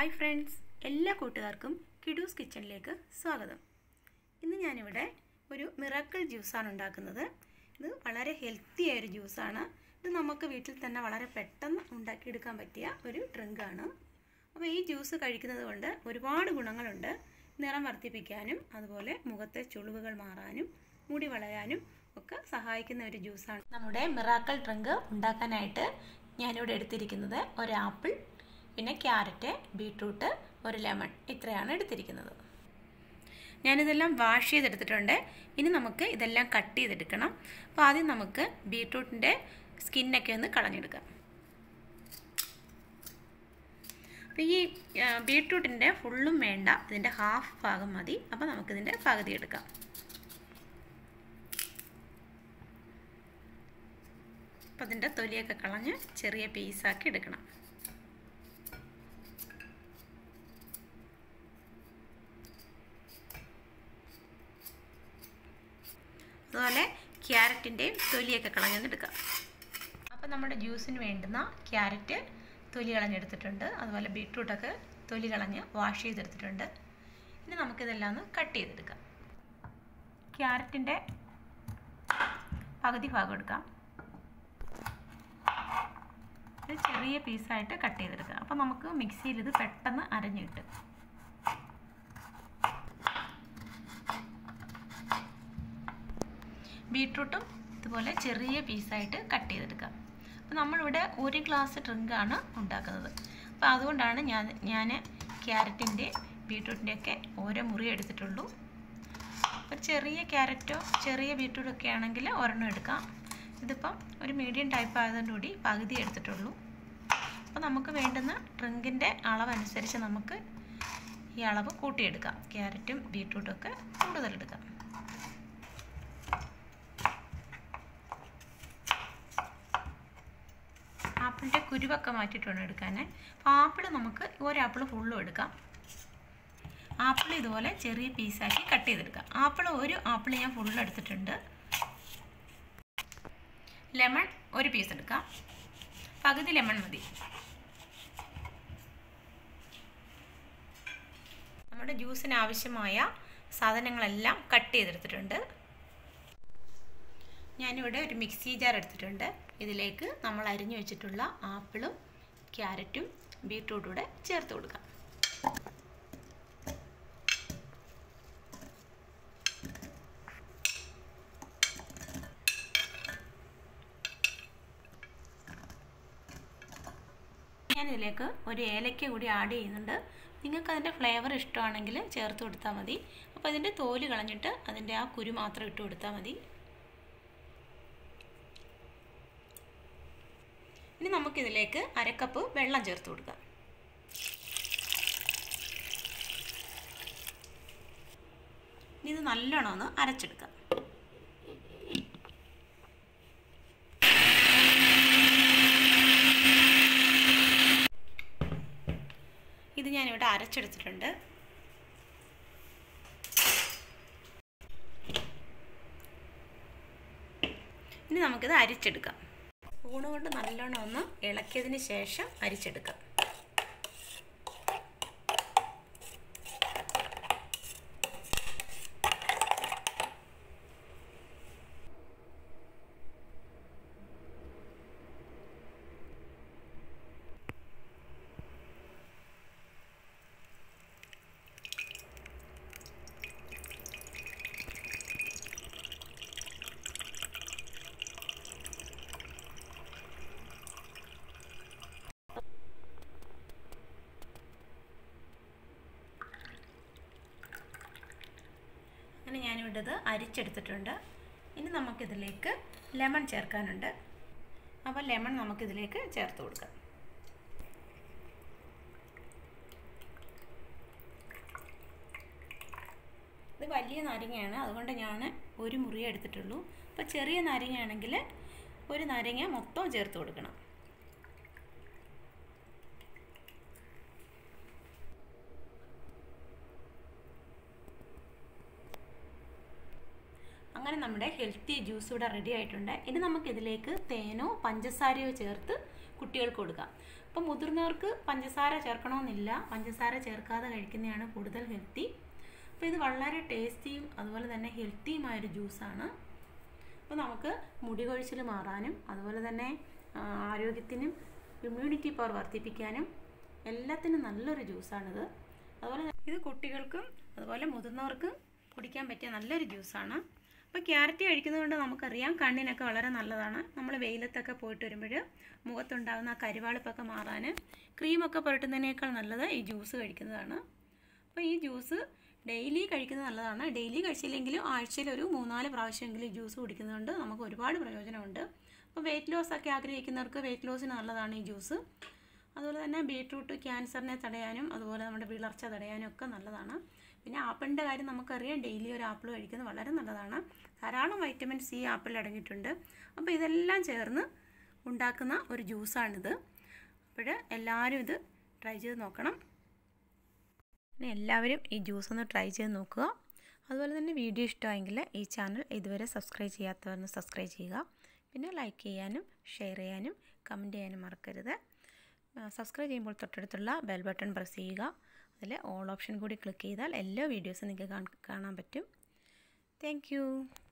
Hi friends, എല്ലാ കൂട്ടുകാർക്കും കിഡൂസ് കിച്ചണിലേക്ക് സ്വാഗതം. ഇന്ന് ഞാനിവിടെ ഒരു മിറാക്കിൾ ജ്യൂസാണ് ഉണ്ടാക്കുന്നത്. ഇത് വളരെ ഹെൽത്തി ആയൊരു ജ്യൂസാണ്. ഇത് നമുക്ക് വീട്ടിൽ തന്നെ വളരെ പെട്ടെന്ന് ഉണ്ടാക്കിയെടുക്കാൻ പറ്റിയ ഒരു ഡ്രിങ്കാണ്. അപ്പോൾ ഈ ജ്യൂസ് കഴിക്കുന്നത് കൊണ്ട് ഒരുപാട് ഗുണങ്ങളുണ്ട്. നിറം വർദ്ധിപ്പിക്കാനും അതുപോലെ മുഖത്തെ ചുളിവുകൾ മാറാനും മുടി വളരാനും ഒക്കെ സഹായിക്കുന്ന ഒരു ജ്യൂസാണ്. നമ്മുടെ മിറാക്കിൾ ഡ്രിങ്ക് ഉണ്ടാക്കാനായിട്ട് ഞാനിവിടെ എടുത്തിരിക്കുന്നത് ഒരു ആപ്പിൾ, പിന്നെ ക്യാരറ്റ്, ബീട്രൂട്ട്, ഒരു ലെമൺ, ഇത്രയാണ് എടുത്തിരിക്കുന്നത്. ഞാനിതെല്ലാം വാഷ് ചെയ്തെടുത്തിട്ടുണ്ട്. ഇനി നമുക്ക് ഇതെല്ലാം കട്ട് ചെയ്തെടുക്കണം. അപ്പോൾ ആദ്യം നമുക്ക് ബീട്രൂട്ടിൻ്റെ സ്കിന്നൊക്കെ ഒന്ന് കളഞ്ഞെടുക്കാം. അപ്പോൾ ഈ ബീട്രൂട്ടിൻ്റെ ഫുള്ളും വേണ്ട, ഇതിൻ്റെ ഹാഫ് ഭാഗം മതി. അപ്പോൾ നമുക്കിതിൻ്റെ പകുതി എടുക്കാം. അപ്പോൾ അതിൻ്റെ തൊലിയൊക്കെ കളഞ്ഞ് ചെറിയ പീസാക്കി എടുക്കണം. അതുപോലെ ക്യാരറ്റിൻ്റെയും തൊലിയൊക്കെ കളഞ്ഞെടുക്കാം. അപ്പോൾ നമ്മുടെ ജ്യൂസിന് വേണ്ടുന്ന ക്യാരറ്റ് തൊലി കളഞ്ഞെടുത്തിട്ടുണ്ട്. അതുപോലെ ബീട്രൂട്ടൊക്കെ തൊലി കളഞ്ഞ് വാഷ് ചെയ്തെടുത്തിട്ടുണ്ട്. ഇനി നമുക്കിതെല്ലാം ഒന്ന് കട്ട് ചെയ്തെടുക്കാം. ക്യാരറ്റിൻ്റെ പകുതി ഭാഗം എടുക്കാം. ഇത് ചെറിയ പീസായിട്ട് കട്ട് ചെയ്തെടുക്കാം. അപ്പോൾ നമുക്ക് മിക്സിയിൽ ഇത് പെട്ടെന്ന് അരഞ്ഞ് കിട്ടും. ബീട്രൂട്ടും ഇതുപോലെ ചെറിയ പീസായിട്ട് കട്ട് ചെയ്തെടുക്കാം. അപ്പോൾ നമ്മളിവിടെ ഒരു ഗ്ലാസ് ഡ്രിങ്കാണ് ഉണ്ടാക്കുന്നത്. അപ്പോൾ അതുകൊണ്ടാണ് ഞാൻ ക്യാരറ്റിൻ്റെ ബീട്രൂട്ടിൻ്റെയൊക്കെ ഓരോ മുറി എടുത്തിട്ടുള്ളൂ. അപ്പോൾ ചെറിയ ക്യാരറ്റോ ചെറിയ ബീട്രൂട്ടൊക്കെ ആണെങ്കിൽ ഒരെണ്ണം എടുക്കാം. ഇതിപ്പം ഒരു മീഡിയം ടൈപ്പ് ആയതുകൊണ്ടുകൂടി പകുതി എടുത്തിട്ടുള്ളൂ. അപ്പോൾ നമുക്ക് വേണ്ടുന്ന ഡ്രിങ്കിൻ്റെ അളവനുസരിച്ച് നമുക്ക് ഈ അളവ് കൂട്ടിയെടുക്കാം. ക്യാരറ്റും ബീട്രൂട്ടും ഒക്കെ കൂടുതലെടുക്കാം. ആപ്പിളിൻ്റെ കുരുവൊക്കെ മാറ്റിയിട്ടുണ്ട് എടുക്കാൻ. അപ്പോൾ ആപ്പിൾ നമുക്ക് ഒരാപ്പിൾ ഫുള്ളും എടുക്കാം. ആപ്പിൾ ഇതുപോലെ ചെറിയ പീസാക്കി കട്ട് ചെയ്തെടുക്കാം. ഒരു ആപ്പിൾ ഞാൻ ഫുള്ള് എടുത്തിട്ടുണ്ട്. ലെമൺ ഒരു പീസ് എടുക്കാം. പകുതി ലെമൺ മതി. നമ്മുടെ ജ്യൂസിന് ആവശ്യമായ സാധനങ്ങളെല്ലാം കട്ട് ചെയ്തെടുത്തിട്ടുണ്ട്. ഞാനിവിടെ ഒരു മിക്സി ജാർ എടുത്തിട്ടുണ്ട്. ഇതിലേക്ക് നമ്മൾ അരിഞ്ഞു വെച്ചിട്ടുള്ള ആപ്പിളും ക്യാരറ്റും ബീട്രൂട്ടും കൂടെ ചേർത്ത് കൊടുക്കാം. ഞാനിതിലേക്ക് ഒരു ഏലക്ക കൂടി ആഡ് ചെയ്യുന്നുണ്ട്. നിങ്ങൾക്ക് അതിൻ്റെ ഫ്ലേവർ ഇഷ്ടമാണെങ്കിൽ ചേർത്ത് കൊടുത്താൽ മതി. അപ്പോൾ ഇതിൻ്റെ തോല് കളഞ്ഞിട്ട് അതിൻ്റെ ആ കുരു മാത്രം ഇട്ട് കൊടുത്താൽ മതി. ഇനി നമുക്കിതിലേക്ക് അരക്കപ്പ് വെള്ളം ചേർത്ത് കൊടുക്കാം. ഇനി ഇത് നല്ലോണം ഒന്ന് അരച്ചെടുക്കാം. ഇത് ഞാനിവിടെ അരച്ചെടുത്തിട്ടുണ്ട്. ഇനി നമുക്കിത് അരിച്ചെടുക്കാം. സ്പൂണ് കൊണ്ട് നല്ലോണം ഒന്ന് ഇളക്കിയതിന് ശേഷം അരിച്ചെടുക്കാം. അങ്ങനെ ഞാനിവിടെ ഇത് അരിച്ചെടുത്തിട്ടുണ്ട്. ഇനി നമുക്കിതിലേക്ക് ലെമൺ ചേർക്കാനുണ്ട്. അപ്പോൾ ലെമൺ നമുക്കിതിലേക്ക് ചേർത്ത് കൊടുക്കാം. ഇത് വലിയ നാരങ്ങയാണ്, അതുകൊണ്ട് ഞാൻ ഒരു മുറി എടുത്തിട്ടുള്ളൂ. അപ്പോൾ ചെറിയ നാരങ്ങയാണെങ്കിൽ ഒരു നാരങ്ങ മൊത്തം ചേർത്ത് കൊടുക്കണം. അങ്ങനെ നമ്മുടെ ഹെൽത്തി ജ്യൂസ് ഇവിടെ റെഡി ആയിട്ടുണ്ട്. ഇനി നമുക്കിതിലേക്ക് തേനോ പഞ്ചസാരയോ ചേർത്ത് കുട്ടികൾക്ക് കൊടുക്കാം. അപ്പോൾ മുതിർന്നവർക്ക് പഞ്ചസാര ചേർക്കണമെന്നില്ല, പഞ്ചസാര ചേർക്കാതെ കഴിക്കുന്നതാണ് കൂടുതൽ ഹെൽത്തി. അപ്പോൾ ഇത് വളരെ ടേസ്റ്റിയും അതുപോലെ തന്നെ ഹെൽത്തിയുമായൊരു ജ്യൂസാണ്. അപ്പോൾ നമുക്ക് മുടി കൊഴിച്ചിൽ മാറാനും അതുപോലെ തന്നെ ആരോഗ്യത്തിനും ഇമ്മ്യൂണിറ്റി പവർ വർദ്ധിപ്പിക്കാനും എല്ലാത്തിനും നല്ലൊരു ജ്യൂസാണിത്. അതുപോലെ ഇത് കുട്ടികൾക്കും അതുപോലെ മുതിർന്നവർക്കും കുടിക്കാൻ പറ്റിയ നല്ലൊരു ജ്യൂസാണ്. അപ്പോൾ ക്യാരറ്റ് കഴിക്കുന്നത് കൊണ്ട് നമുക്കറിയാം കണ്ണിനൊക്കെ വളരെ നല്ലതാണ്. നമ്മൾ വെയിലത്തൊക്കെ പോയിട്ട് വരുമ്പോൾ മുഖത്തുണ്ടാകുന്ന കരുവാളിപ്പൊക്കെ മാറാൻ ക്രീമൊക്കെ പുരട്ടുന്നതിനേക്കാൾ നല്ലത് ഈ ജ്യൂസ് കഴിക്കുന്നതാണ്. അപ്പോൾ ഈ ജ്യൂസ് ഡെയിലി കഴിക്കുന്നത് നല്ലതാണ്. ഡെയിലി കഴിച്ചില്ലെങ്കിലും ആഴ്ചയിൽ ഒരു 3-4 പ്രാവശ്യമെങ്കിലും ഈ ജ്യൂസ് കുടിക്കുന്നതുകൊണ്ട് നമുക്ക് ഒരുപാട് പ്രയോജനമുണ്ട്. അപ്പോൾ വെയിറ്റ് ലോസ് ഒക്കെ ആഗ്രഹിക്കുന്നവർക്ക് വെയിറ്റ് ലോസിന് നല്ലതാണ് ഈ ജ്യൂസ്. അതുപോലെ തന്നെ ബീട്രൂട്ട് ക്യാൻസറിനെ തടയാനും അതുപോലെ നമ്മുടെ വിളർച്ച തടയാനും ഒക്കെ നല്ലതാണ്. പിന്നെ ആപ്പിളിൻ്റെ കാര്യം നമുക്കറിയാം, ഡെയിലി ഒരു ആപ്പിൾ കഴിക്കുന്നത് വളരെ നല്ലതാണ്. ധാരാളം വൈറ്റമിൻ സി ആപ്പിളിൽ അടങ്ങിയിട്ടുണ്ട്. അപ്പോൾ ഇതെല്ലാം ചേർന്ന് ഉണ്ടാക്കുന്ന ഒരു ജ്യൂസാണിത്. അപ്പോൾ എല്ലാവരും ഇത് ട്രൈ ചെയ്ത് നോക്കണം. പിന്നെ എല്ലാവരും ഈ ജ്യൂസ് ഒന്ന് ട്രൈ ചെയ്ത് നോക്കുക. അതുപോലെ തന്നെ വീഡിയോ ഇഷ്ടമായെങ്കിൽ ഈ ചാനൽ ഇതുവരെ സബ്സ്ക്രൈബ് ചെയ്യാത്തവരൊന്ന് സബ്സ്ക്രൈബ് ചെയ്യുക. പിന്നെ ലൈക്ക് ചെയ്യാനും ഷെയർ ചെയ്യാനും കമൻറ്റ് ചെയ്യാനും മറക്കരുത്. സബ്സ്ക്രൈബ് ചെയ്യുമ്പോൾ തൊട്ടടുത്തുള്ള ബെൽ ബട്ടൺ പ്രസ് ചെയ്യുക. അതിൽ ഓൾ ഓപ്ഷൻ കൂടി ക്ലിക്ക് ചെയ്താൽ എല്ലാ വീഡിയോസും നിങ്ങൾക്ക് കാണാൻ പറ്റും. താങ്ക്